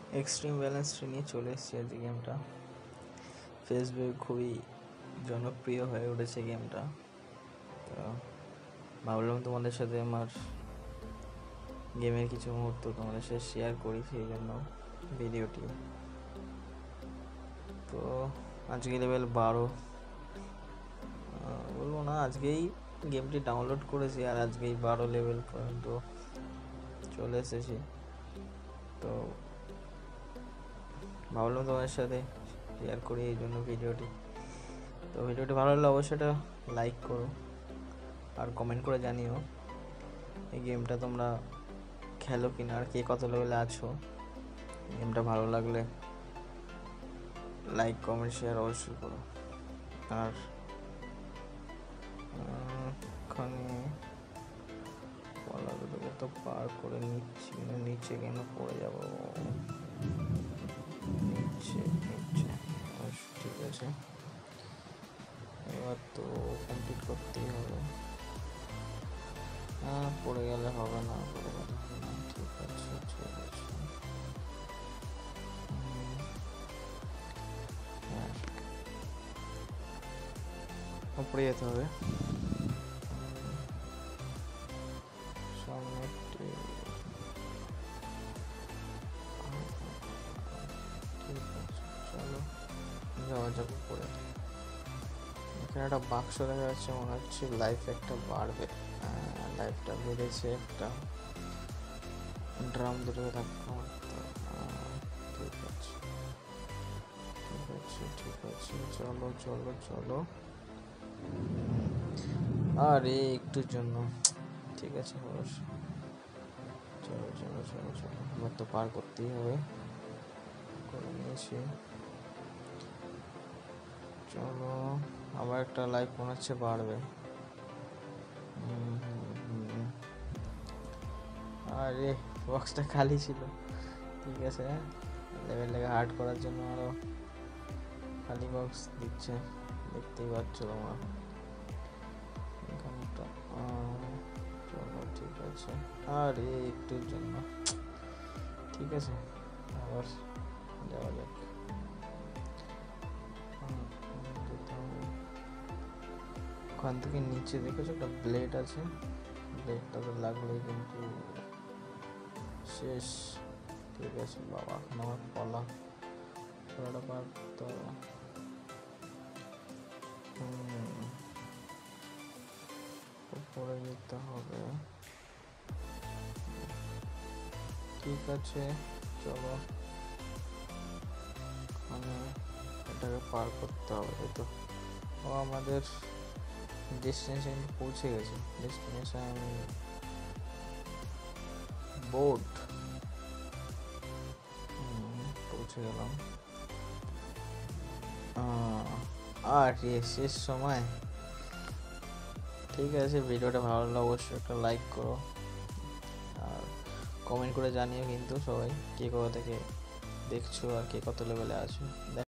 Extreme balance নিয়ে চলে এসেছি আজকে। গেমটা ফেসবুক খুবই জনপ্রিয় হয়ে উঠেছে গেমটা, তো ভাবলাম তোমাদের সাথে আমার গেমের কিছু মুহূর্ত তোমাদের সাথে শেয়ার করি, সেই জন্য ভিডিওটি। তো আজকে লেভেল 12, বলবো না, আজকেই গেমটি ডাউনলোড করেছি আর আজকেই 12 লেভেল পর্যন্ত চলে এসেছি। তো ভাবলাম তোমাদের সাথে শেয়ার করি, এই জন্য ভিডিওটি। তো ভিডিওটি ভালো লাগলে অবশ্যই এটা লাইক করো আর কমেন্ট করে জানিও এই গেমটা তোমরা খেলো কিনা আর কে কত লেভেলে আছো। গেমটা ভালো লাগলে লাইক কমেন্ট শেয়ার অবশ্যই করো। আর ওখানে পলাগুলোকে তো পার করে নিচ্ছি, নিচে কেন পড়ে যাবো, নিচে নিচে। ঠিক আছে, এবার তো কমপ্লিট করতেই হবে। পড়ে গেলে হবে না, পড়ে গেলে হবে না। ঠিক আছে ঠিক আছে, পড়ে যেতে হবে। সামনে ঠিক আছে, চলো যাওয়া যাবে পরে। এখানে একটা বাক্স দেখা যাচ্ছে, মনে হচ্ছে লাইফ একটা বাড়বে। লাইফটা বেড়েছে, একটা ড্রাম দুটো রাখা। ঠিক আছে ঠিক আছে ঠিক আছে, চলো চলো চলো। আরে একটুর জন্য, ঠিক আছে অবশ্যই। চলো চলো চলো চলো, এবার তো পার করতেই হবে, করে নিয়েছি। চলো, আবার একটা লাইফ মনে হচ্ছে বাড়বে। আরে বক্সটা খালি ছিল, ঠিক আছে। লেভেলটাকে হার্ড করার জন্য আরো খালি বক্স দিচ্ছে, দেখতেই পাচ্ছ তোমরা এখানটা। চলো ঠিক আছে, আরে একটুর জন্য, ঠিক আছে আবার যাওয়া যাক। ওখান থেকে নিচে দেখেছো একটা ব্লেড আছে, ব্লেডটা তো লাগলেই কিন্তু শেষ। ঠিক আছে বাবা, এখন আমার পলাটা পার করতে হবে। উপরে যেতে হবে, ঠিক আছে চলো। মানে এটাকে পার করতে হবে, তাই তো। ও আমাদের ডেস্টিনেশন পৌঁছে গেছে। ডেস্টিনেশন বোট, পৌঁছে গেলাম। আর শেষ সময়। ঠিক আছে, ভিডিওটা ভালো লাগলে অবশ্যই একটা লাইক করো আর কমেন্ট করে জানিও কিন্তু সবাই কে কোথা থেকে দেখছো আর কে কত লেভেলে আছো।